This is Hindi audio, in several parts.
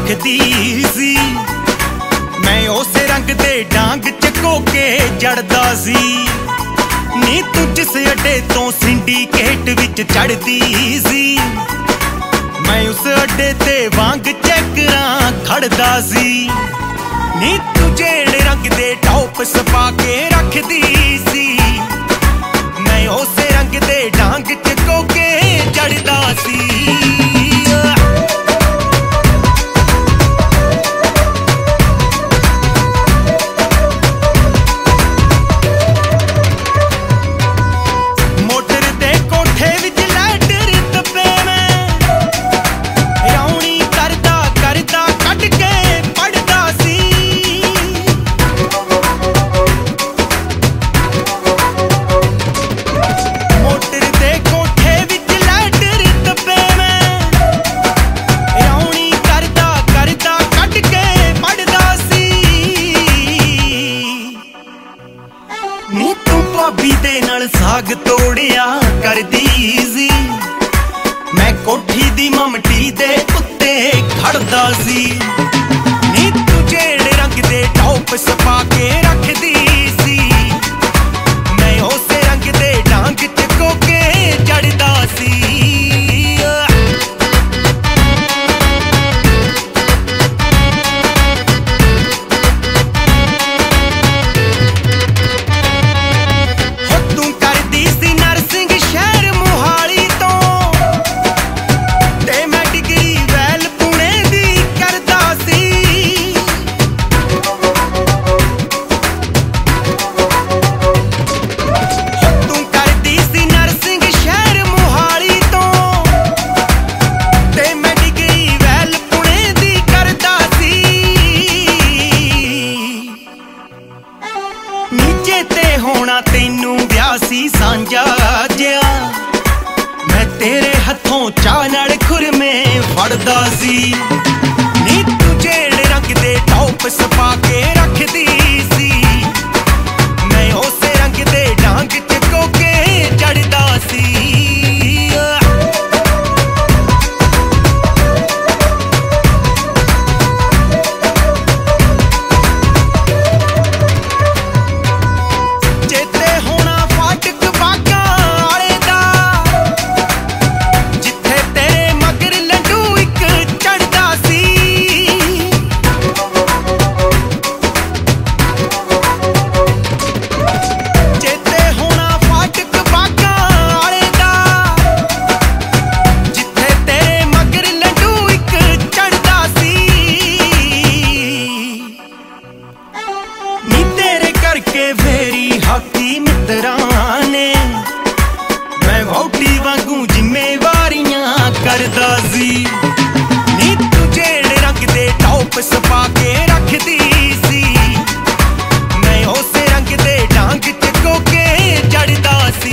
रखदी सी। मैं उस रंग दे डांग चको के जड़दा सी। नी तू जिस अड्डे तो सिंडीकेट विच चढ़दी सी, मैं उस अड्डे ते वांग चैकरां खड़दा सी। नी तू जेड़े रंग दे टॉप सपा के रखदी सी, मैं उस रंग दे डांग चको के चढ़दा सी। नी तू भाभी दे नाल साग तोड़िया करदी सी, मैं कोठी दी ममटी दे उत्ते खड़दा सी। नी तू जेड़े रंग दे टॉप सपा के रखदी सी, मैं उस रंग दे डांग चको के चढ़दा सी। होना तेनू ब्यासी सांझा जिया, मैं तेरे हथों चाह नाल खुरमे फड़दा सी। नी तू जेड़े रंग दे टॉप सपा के रखदी सी, मैं उस रंग दे डांग चको के चढ़दा सी। फेरी हाकी मित्रां ने मैं वोटी वांगू जिम्मेवारियां करदा सी। नी तू जेड़े रंग दे टॉप सपा के रखदी सी, मैं उस रंग दे डांग चको के चढ़दा सी।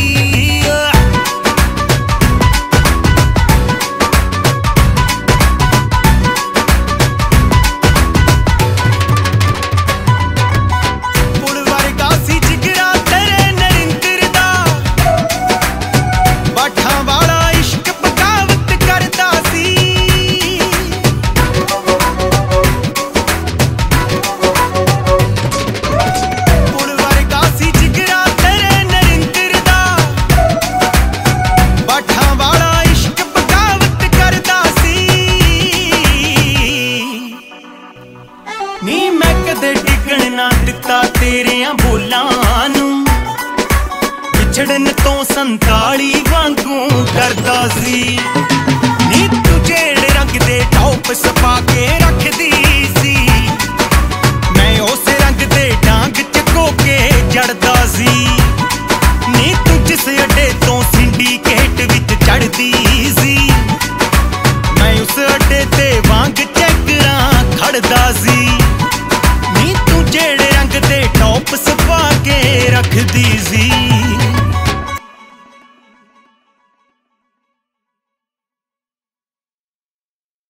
नी मैं कदे टिकण ना दिता तेरियां बोलां नू, विछड़न तो 47 वांगू करदा सी। नी तू जेड़े रंग दे टॉप सपा के रखदी